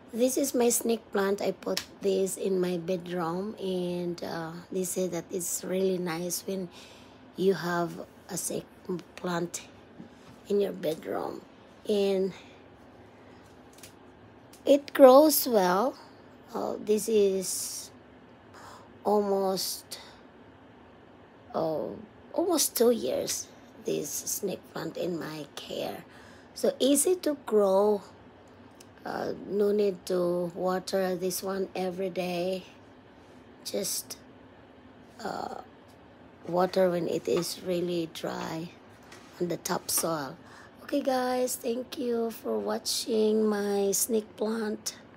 This is my snake plant. I put this in my bedroom, and they say that it's really nice when you have a snake plant in your bedroom, and it grows well. This is almost oh, almost 2 years, this snake plant in my care. So easy to grow. No need to water this one every day. Just water when it is really dry on the topsoil. Okay guys, thank you for watching my snake plant.